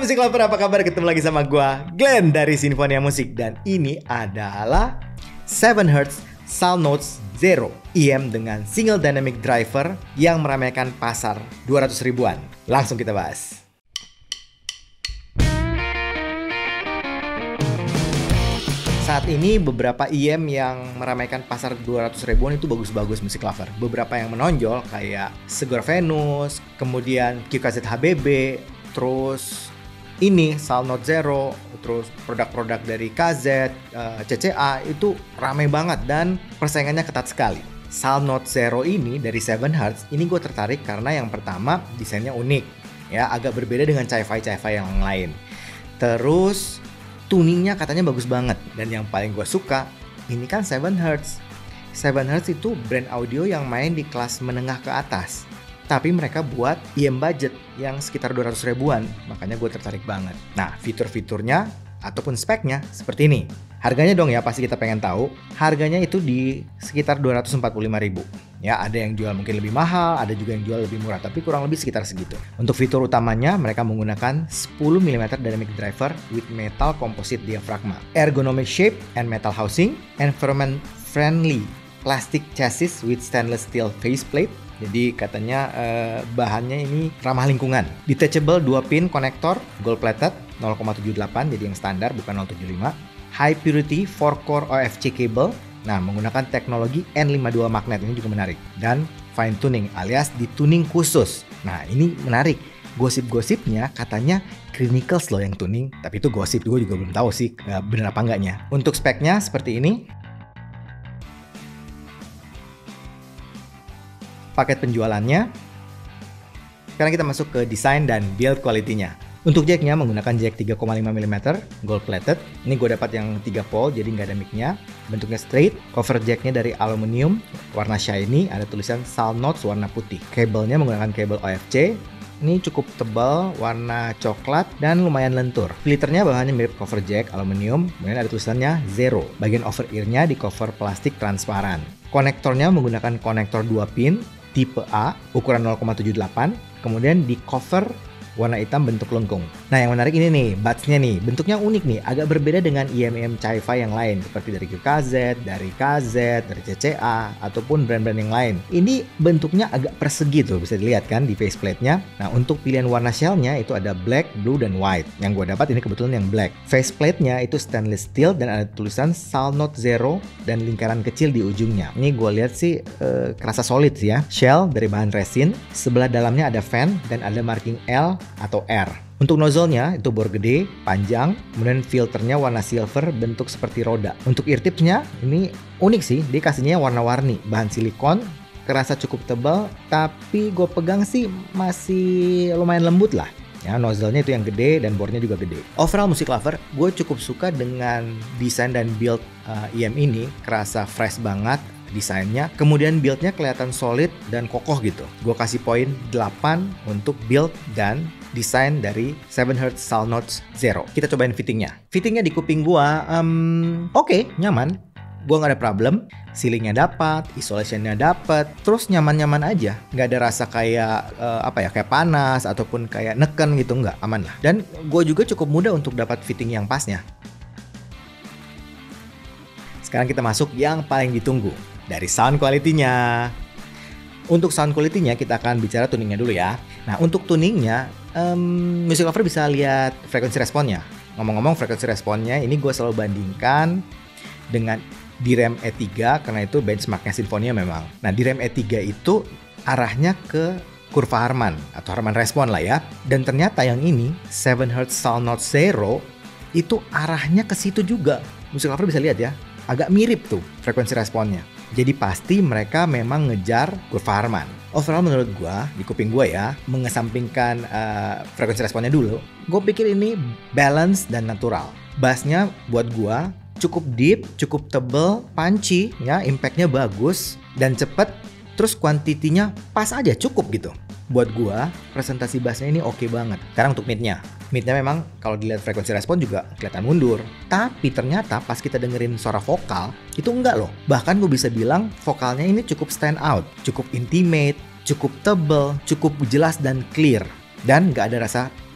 Musik Lover, apa kabar? Ketemu lagi sama gua, Glenn dari Sinfonia Musik. Dan ini adalah 7Hz Soundnotes Zero EM dengan single dynamic driver yang meramaikan pasar 200 ribuan. Langsung kita bahas. Saat ini beberapa EM yang meramaikan pasar 200 ribuan itu bagus-bagus Musik Lover. Beberapa yang menonjol kayak Segor Venus, kemudian QKZ HBB, terus ini Soundnotes Zero, terus produk-produk dari KZ, CCA itu ramai banget dan persaingannya ketat sekali. Soundnotes Zero ini dari 7Hz, ini gue tertarik karena yang pertama desainnya unik, ya agak berbeda dengan Chi-Fi yang lain. Terus tuningnya katanya bagus banget, dan yang paling gue suka ini kan 7Hz. 7Hz itu brand audio yang main di kelas menengah ke atas, tapi mereka buat EM budget yang sekitar 200 ribuan, makanya gue tertarik banget. Nah, fitur-fiturnya ataupun speknya seperti ini. Harganya dong ya, pasti kita pengen tahu. Harganya itu di sekitar 245.000. Ya, ada yang jual mungkin lebih mahal, ada juga yang jual lebih murah, tapi kurang lebih sekitar segitu. Untuk fitur utamanya, mereka menggunakan 10 mm dynamic driver with metal composite diaphragma, ergonomic shape and metal housing, environment friendly plastic chassis with stainless steel faceplate. Jadi katanya bahannya ini ramah lingkungan. Detachable 2 pin konektor gold plated 0,78, jadi yang standar bukan 0,75. High purity 4 core OFC cable. Nah, menggunakan teknologi N52 magnet, ini juga menarik. Dan fine tuning alias dituning khusus. Nah, ini menarik. Gosip-gosipnya katanya Clinicals loh yang tuning, tapi itu gosip, gue juga belum tahu sih bener apa enggaknya. Untuk speknya seperti ini. Paket penjualannya. Sekarang kita masuk ke desain dan build quality-nya. Untuk jacknya menggunakan jack 3,5 mm gold plated. Ini gue dapat yang 3 volt, jadi nggak ada mic-nya. Bentuknya straight. Cover jacknya dari aluminium warna shiny, ada tulisan Soundnotes warna putih. Kabelnya menggunakan kabel OFC. Ini cukup tebal, warna coklat dan lumayan lentur. Filternya bahannya mirip cover jack aluminium, kemudian ada tulisannya Zero. Bagian over ear-nya di cover plastik transparan. Konektornya menggunakan konektor 2 pin tipe A ukuran 0,78, kemudian di cover warna hitam bentuk lengkung. Nah, yang menarik ini nih, buds-nya nih, bentuknya unik nih, agak berbeda dengan EM Chi-Fi yang lain seperti dari QKZ, dari KZ, dari CCA ataupun brand-brand yang lain. Ini bentuknya agak persegi tuh, bisa dilihat kan di faceplate-nya. Nah, untuk pilihan warna shell-nya itu ada black, blue, dan white. Yang gue dapat ini kebetulan yang black. Faceplate-nya itu stainless steel dan ada tulisan Soundnotes Zero dan lingkaran kecil di ujungnya. Ini gue lihat sih kerasa solid sih ya. Shell dari bahan resin, sebelah dalamnya ada fan dan ada marking L atau R. Untuk nozzle-nya itu bor gede, panjang, kemudian filternya warna silver bentuk seperti roda. Untuk ear tips-nya ini unik sih, dia kasihnya warna-warni, bahan silikon, kerasa cukup tebal, tapi gue pegang sih masih lumayan lembut lah. Ya, nozzle-nya itu yang gede dan bornya juga gede. Overall Musik Lover, gue cukup suka dengan desain dan build EM ini, kerasa fresh banget desainnya, kemudian build-nya kelihatan solid dan kokoh gitu. Gue kasih poin 8 untuk build dan desain dari 7Hz Soundnotes Zero. Kita cobain fittingnya. Fittingnya di kuping gue, oke, nyaman. Gue gak ada problem. Ceilingnya dapat, isolationnya dapat, terus nyaman-nyaman aja. Gak ada rasa kayak kayak panas ataupun kayak neken gitu, nggak, aman lah. Dan gue juga cukup mudah untuk dapat fitting yang pasnya. Sekarang kita masuk yang paling ditunggu, dari sound quality-nya. Untuk sound quality-nya kita akan bicara tuningnya dulu ya. Nah, untuk tuningnya, Musik Lover bisa lihat frekuensi responnya. Ngomong-ngomong frekuensi responnya, ini gue selalu bandingkan dengan DRAM E3 karena itu benchmarknya Sinfonia memang. Nah, DRAM E3 itu arahnya ke kurva Harman atau Harman respon lah ya. Dan ternyata yang ini 7Hz Soundnotes Zero itu arahnya ke situ juga. Musik Lover bisa lihat ya, agak mirip tuh frekuensi responnya. Jadi pasti mereka memang ngejar kurva Harman. Overall menurut gue, di kuping gue ya, mengesampingkan frekuensi responnya dulu, gue pikir ini balance dan natural. Bassnya buat gue cukup deep, cukup tebel, punchy, ya, impactnya bagus dan cepet. Terus kuantitinya pas aja, cukup gitu. Buat gua, presentasi bassnya ini oke banget. Sekarang untuk midnya memang kalau dilihat frekuensi respon juga kelihatan mundur. Tapi ternyata pas kita dengerin suara vokal, itu enggak loh. Bahkan gue bisa bilang vokalnya ini cukup stand out, cukup intimate, cukup tebel, cukup jelas dan clear. Dan nggak ada rasa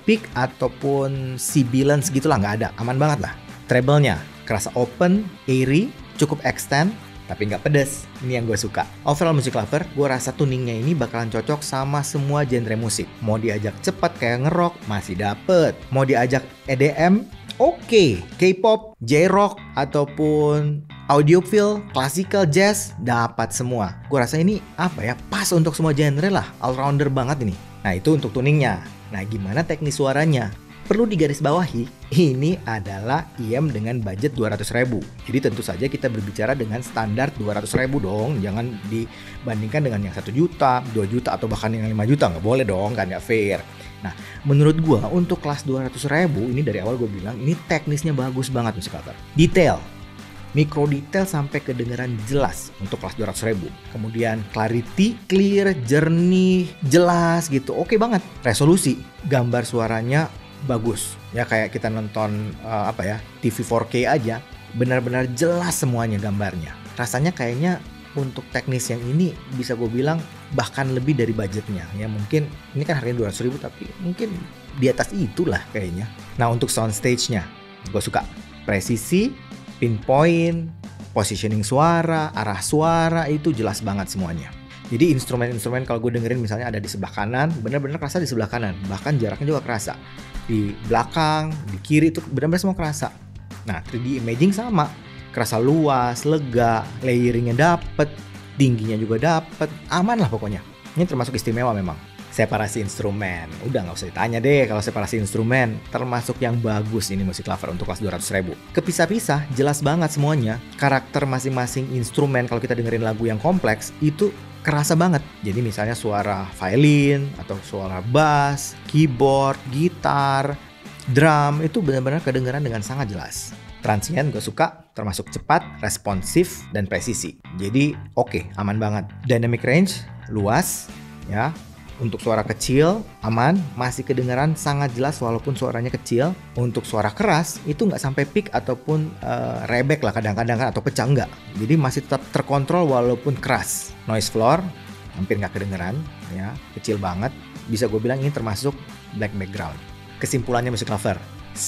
peak ataupun sibilance gitulah, nggak ada, aman banget lah. Treble-nya kerasa open, airy, cukup extend, tapi nggak pedes. Ini yang gue suka. Overall Music Lover, gue rasa tuningnya ini bakalan cocok sama semua genre musik. Mau diajak cepat kayak nge-rock, masih dapet. Mau diajak EDM, oke. K-pop, J-rock, ataupun audiophile, classical, jazz, dapat semua. Gue rasa ini pas untuk semua genre lah. All-rounder banget ini. Nah itu untuk tuningnya. Nah gimana teknis suaranya? Perlu digarisbawahi, ini adalah IM dengan budget 200.000. Jadi tentu saja kita berbicara dengan standar 200.000 dong. Jangan dibandingkan dengan yang 1 juta, 2 juta, atau bahkan yang 5 juta. Nggak boleh dong, kan ya fair. Nah, menurut gua untuk kelas 200.000, ini dari awal gue bilang, ini teknisnya bagus banget Music Lover. Detail, mikro detail sampai kedengaran jelas untuk kelas 200.000. Kemudian clarity, clear, jernih, jelas gitu. Oke banget. Resolusi, gambar suaranya bagus ya, kayak kita nonton TV 4K aja, benar-benar jelas semuanya gambarnya. Rasanya kayaknya untuk teknis yang ini bisa gue bilang bahkan lebih dari budgetnya ya. Mungkin ini kan harganya 200.000, tapi mungkin di atas itulah kayaknya. Nah untuk sound stage-nya gue suka presisi, pinpoint, positioning suara, arah suara itu jelas banget semuanya. Jadi instrumen-instrumen kalau gue dengerin misalnya ada di sebelah kanan, benar-benar kerasa di sebelah kanan. Bahkan jaraknya juga kerasa. Di belakang, di kiri itu benar-benar semua kerasa. Nah 3D imaging sama. Kerasa luas, lega, layeringnya dapet, tingginya juga dapet. Aman lah pokoknya. Ini termasuk istimewa memang. Separasi instrumen. Udah nggak usah ditanya deh kalau separasi instrumen. Termasuk yang bagus ini Music Lover untuk kelas 200.000. Kepisah-pisah, jelas banget semuanya. Karakter masing-masing instrumen kalau kita dengerin lagu yang kompleks itu kerasa banget. Jadi misalnya suara violin atau suara bass, keyboard, gitar, drum itu benar-benar kedengaran dengan sangat jelas. Transient gue suka, termasuk cepat, responsif, dan presisi. Jadi oke, aman banget. Dynamic range luas ya. Untuk suara kecil aman, masih kedengaran sangat jelas walaupun suaranya kecil. Untuk suara keras itu nggak sampai peak ataupun rebek lah kadang-kadang atau pecah, nggak. Jadi masih tetap terkontrol walaupun keras. Noise floor hampir nggak kedengeran ya, kecil banget. Bisa gue bilang ini termasuk black background. Kesimpulannya Music Lover,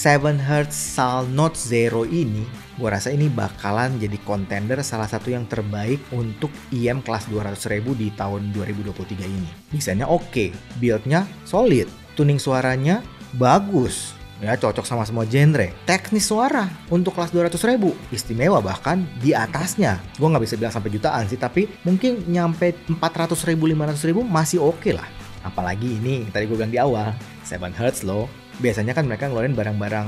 7Hz Sal Note Zero ini gue rasa ini bakalan jadi contender salah satu yang terbaik untuk IM kelas 200.000 di tahun 2023 ini. Desainnya oke, build-nya solid, tuning suaranya bagus ya, cocok sama semua genre. Teknis suara untuk kelas 200.000 istimewa, bahkan di atasnya. Gue nggak bisa bilang sampai jutaan sih, tapi mungkin nyampe 400.000, 500.000 masih oke lah. Apalagi ini tadi gue bilang di awal, 7Hz loh. Biasanya kan mereka ngeluarin barang-barang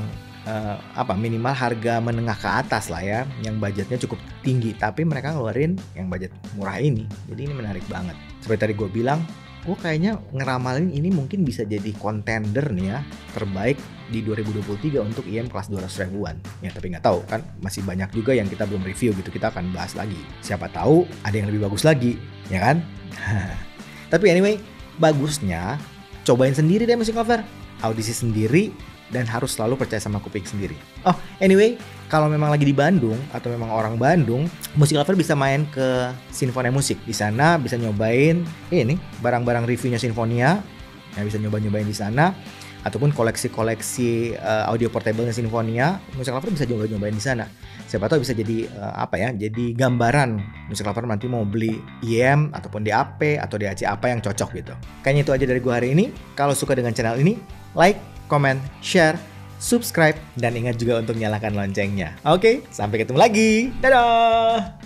minimal harga menengah ke atas lah ya, yang budgetnya cukup tinggi, tapi mereka ngeluarin yang budget murah ini. Jadi ini menarik banget. Seperti tadi gue bilang, gue kayaknya ngeramalin ini mungkin bisa jadi contender nih ya, terbaik di 2023 untuk IM kelas 200.000-an. Ya tapi nggak tahu kan, masih banyak juga yang kita belum review gitu, kita akan bahas lagi. Siapa tahu ada yang lebih bagus lagi, ya kan? Tapi anyway, bagusnya cobain sendiri deh Music Lover, audisi sendiri, dan harus selalu percaya sama kuping sendiri. Oh, anyway, kalau memang lagi di Bandung atau memang orang Bandung, Music Lover bisa main ke Sinfonia Musik. Di sana bisa nyobain ini barang-barang reviewnya Sinfonia, yang bisa nyobain di sana, ataupun koleksi-koleksi audio portable-nya Sinfonia. Music Lover bisa nyobain di sana. Siapa tahu bisa jadi jadi gambaran Music Lover nanti mau beli IM ataupun DAP atau DAC apa yang cocok gitu. Kayaknya itu aja dari gua hari ini. Kalau suka dengan channel ini, like, comment, share, subscribe, dan ingat juga untuk nyalakan loncengnya. Oke, sampai ketemu lagi. Dadah!